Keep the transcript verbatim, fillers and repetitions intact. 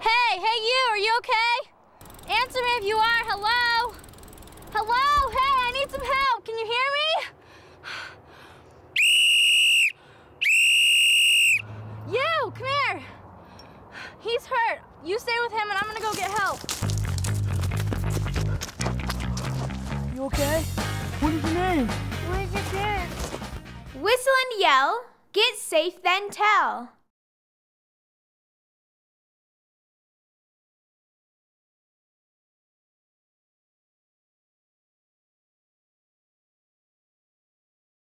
Hey, hey you, are you okay? Answer me if you are, hello? Hello, hey, I need some help, can you hear me? You, come here. He's hurt. You stay with him and I'm gonna go get help. You okay? What is your name? What is your parents? Whistle and yell, get safe then tell.